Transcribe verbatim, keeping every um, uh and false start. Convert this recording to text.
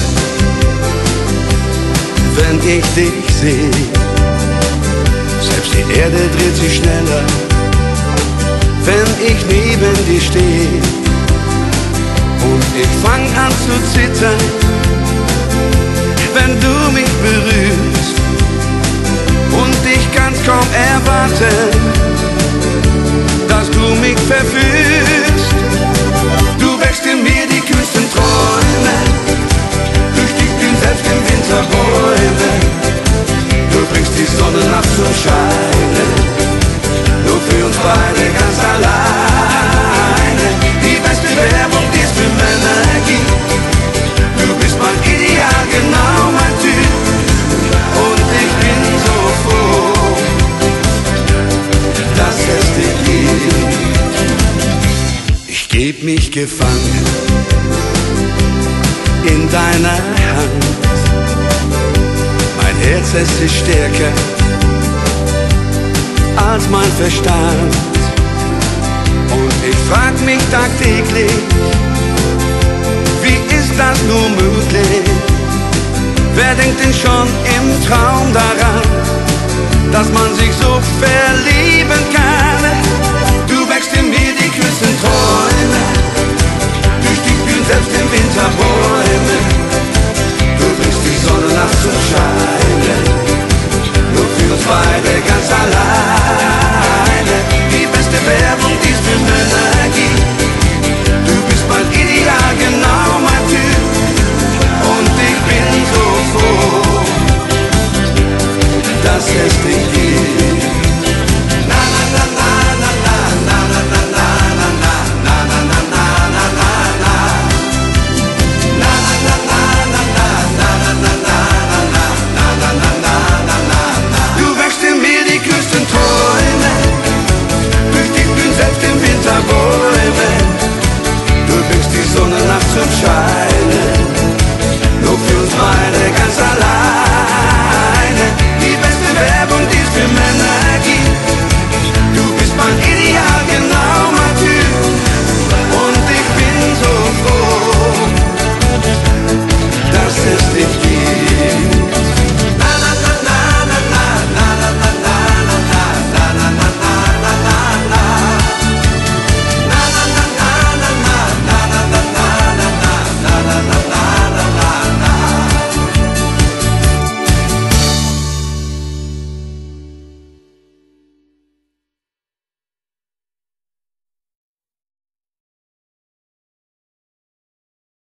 wenn ich dich seh. Selbst die Erde dreht sich schneller, wenn ich neben dir steh. Und ich fang an zu zittern, wenn du mich berührst. Und ich kann's kaum erwarten, dass du mich verführst. Du wächst in mir die kühnsten Träume, durch die blühen selbst im Winter Bäume. Du bringst die Sonne nachts zum Scheinen, nur für uns beide ganz alleine. Die beste Werbung, die es für Männer gibt. Du bist mein Ideal, genau mein Typ. Und ich bin so froh, dass es dich gibt. Ich geb mich gefangen in deiner Hand. Mein Herz, es ist stärker als mein Verstand. Und ich frag mich tagtäglich, wie ist das nur möglich? Wer denkt denn schon im Traum daran, dass man sich so verlieben kann? Du wächst in mir die kühnsten Träume, durch die blühen selbst im Winter Bäume.